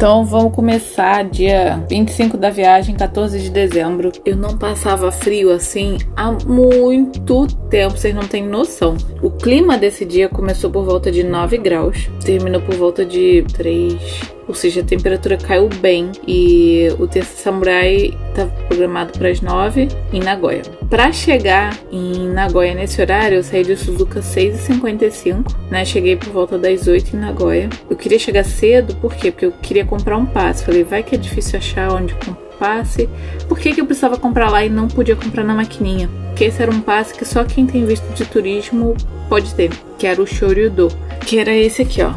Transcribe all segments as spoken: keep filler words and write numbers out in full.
Então vamos começar dia vinte e cinco da viagem, quatorze de dezembro. Eu não passava frio assim há muito tempo, vocês não têm noção. O clima desse dia começou por volta de nove graus, terminou por volta de três, ou seja, a temperatura caiu bem. E o Terça Samurai estava programado para as nove em Nagoya. Para chegar em Nagoya nesse horário, eu saí de Suzuka às seis e cinquenta e cinco, né? Cheguei por volta das oito em Nagoya. Eu queria chegar cedo, por quê? Porque eu queria comprar um passe. Falei, vai que é difícil achar onde comprar passe. Por que que eu precisava comprar lá e não podia comprar na maquininha? Porque esse era um passe que só quem tem visto de turismo pode ter, que era o Shoryudo, que era esse aqui, ó.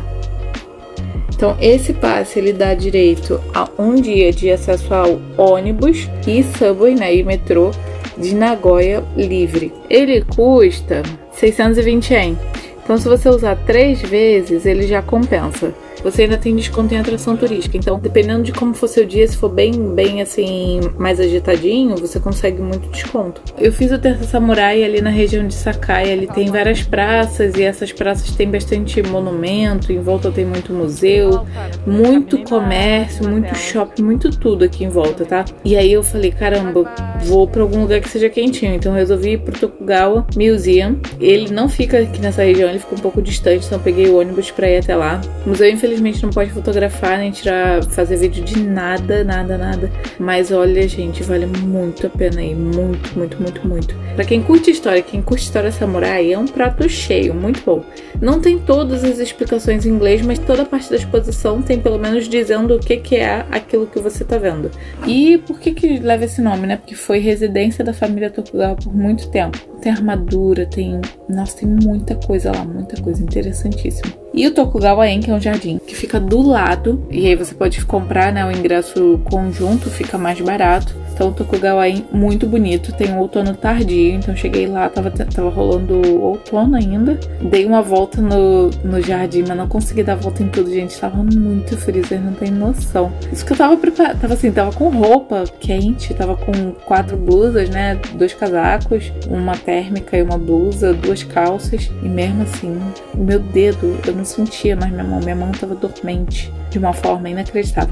Então, esse passe, ele dá direito a um dia de acesso ao ônibus e subway, né, e metrô de Nagoya livre. Ele custa seiscentos e vinte ienes. Então, se você usar três vezes, ele já compensa. Você ainda tem desconto em atração turística. Então, dependendo de como for seu dia, se for bem, bem assim, mais agitadinho, você consegue muito desconto. Eu fiz o Terça Samurai ali na região de Sakai. Ali tem várias praças e essas praças tem bastante monumento. Em volta tem muito museu, muito comércio, muito shopping, muito tudo aqui em volta, tá? E aí eu falei, caramba, vou pra algum lugar que seja quentinho. Então eu resolvi ir pro Tokugawa Museum. Ele não fica aqui nessa região, ele fica um pouco distante, então eu peguei o ônibus pra ir até lá. O museu, infelizmente, não pode fotografar, nem tirar, fazer vídeo de nada, nada, nada. Mas olha, gente, vale muito a pena ir. Muito, muito, muito, muito. Pra quem curte história, quem curte história samurai, é um prato cheio, muito bom. Não tem todas as explicações em inglês, mas toda a parte da exposição tem pelo menos dizendo o que, que é aquilo que você tá vendo. E por que que leva esse nome, né? Porque foi residência da família Tokugawa por muito tempo. Tem armadura, tem... Nossa, tem muita coisa lá, muita coisa interessantíssima. E o Tokugawa-en, que é um jardim que fica do lado, e aí você pode comprar, né, o ingresso conjunto, fica mais barato. Então o Tokugawa-en, muito bonito, tem um outono tardio, então cheguei lá, tava, tava rolando outono ainda. Dei uma volta no, no jardim, mas não consegui dar volta em tudo, gente, tava muito frio, vocês não tem noção. Isso que eu tava preparada, tava assim, tava com roupa quente, tava com quatro blusas, né, dois casacos, uma térmica e uma blusa, duas calças, e mesmo assim, o meu dedo, eu não sentia mais minha mão, minha mão tava dormente de uma forma inacreditável.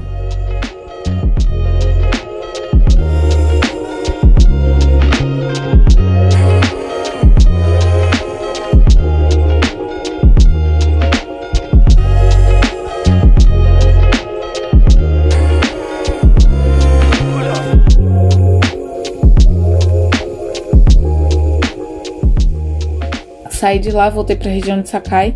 Saí de lá, voltei pra região de Sakai.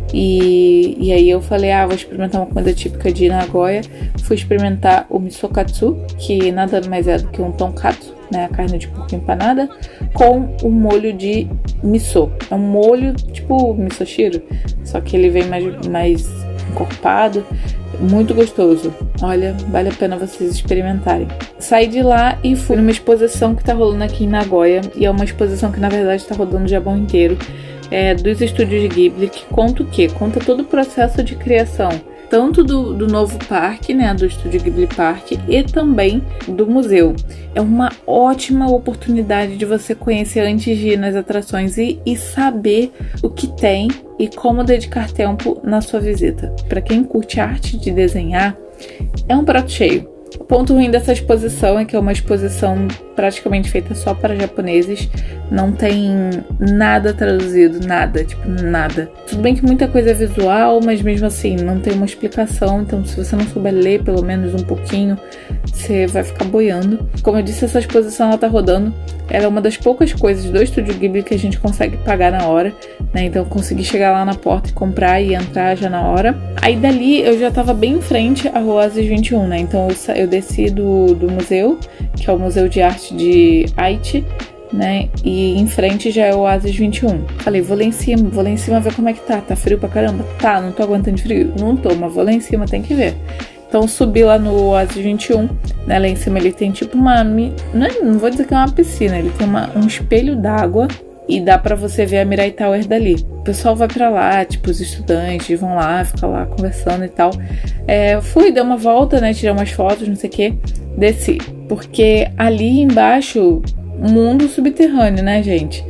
E, e aí eu falei, ah, vou experimentar uma comida típica de Nagoya. Fui experimentar o misokatsu, que nada mais é do que um tonkatsu, né, a carne de porco empanada, com um molho de miso. É um molho tipo misoshiro, só que ele vem mais, mais encorpado, muito gostoso. Olha, vale a pena vocês experimentarem. Saí de lá e fui numa exposição que tá rolando aqui em Nagoya, e é uma exposição que na verdade tá rodando o Japão inteiro. É, dos estúdios Ghibli, que conta o quê? Conta todo o processo de criação, tanto do, do novo parque, né, do Estúdio Ghibli Park, e também do museu. É uma ótima oportunidade de você conhecer antes de ir nas atrações e, e saber o que tem e como dedicar tempo na sua visita. Para quem curte arte de desenhar, é um prato cheio. O ponto ruim dessa exposição é que é uma exposição praticamente feita só para japoneses. Não tem nada traduzido, nada, tipo, nada. Tudo bem que muita coisa é visual, mas mesmo assim, não tem uma explicação. Então, se você não souber ler pelo menos um pouquinho, você vai ficar boiando. Como eu disse, essa exposição, ela tá rodando. Ela é uma das poucas coisas do Estúdio Ghibli que a gente consegue pagar na hora, né? Então, eu consegui chegar lá na porta e comprar e entrar já na hora. Aí, dali, eu já tava bem em frente à Rua Oasis vinte e um, né? Então, eu, eu desci do, do museu, que é o Museu de Arte de Aichi, né? E em frente já é o Oasis vinte e um. Falei, vou lá em cima, vou lá em cima ver como é que tá. Tá frio pra caramba? Tá, não tô aguentando frio? Não tô, mas vou lá em cima, tem que ver. Então subi lá no Oasis vinte e um, né? Lá em cima ele tem tipo uma... Não, é, não vou dizer que é uma piscina, ele tem uma, um espelho d'água e dá pra você ver a Mirai Tower dali. O pessoal vai pra lá, tipo, os estudantes vão lá, ficam lá conversando e tal. É, fui, dei uma volta, né? Tirei umas fotos, não sei o que. Desci. Porque ali embaixo, mundo subterrâneo, né, gente?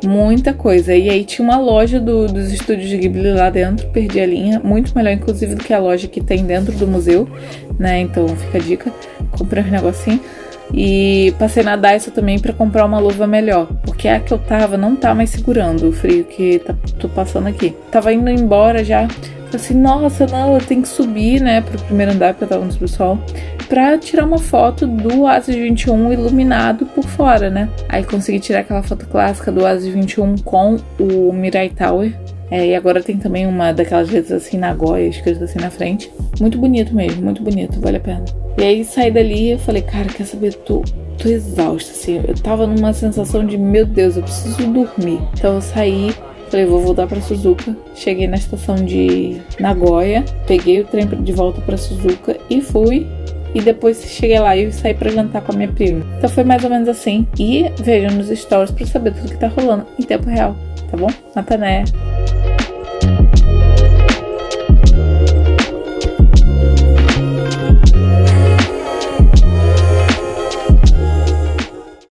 muita coisa. E aí tinha uma loja do, dos estúdios de Ghibli lá dentro, perdi a linha, muito melhor inclusive do que a loja que tem dentro do museu, né? Então fica a dica, comprei um negocinho. E passei na Daiso também pra comprar uma luva melhor, porque a que eu tava não tá mais segurando o frio que tá, tô passando aqui. Tava indo embora já, falei assim, nossa, não, eu tenho que subir, né, pro primeiro andar, porque eu tava no subsolo, pra tirar uma foto do Oasis vinte e um iluminado por fora, né. Aí consegui tirar aquela foto clássica do Oasis vinte e um com o Mirai Tower. É, e agora tem também uma daquelas vezes assim, Nagoya, escrito assim na frente. Muito bonito mesmo, muito bonito, vale a pena. E aí saí dali e eu falei, cara, quer saber, tô, tô exausta, assim. Eu tava numa sensação de, meu Deus, eu preciso dormir. Então eu saí, falei, vou voltar pra Suzuka. Cheguei na estação de Nagoya, peguei o trem de volta pra Suzuka e fui. E depois cheguei lá e saí pra jantar com a minha prima. Então foi mais ou menos assim. E vejam nos stories pra saber tudo que tá rolando em tempo real, tá bom? Natané.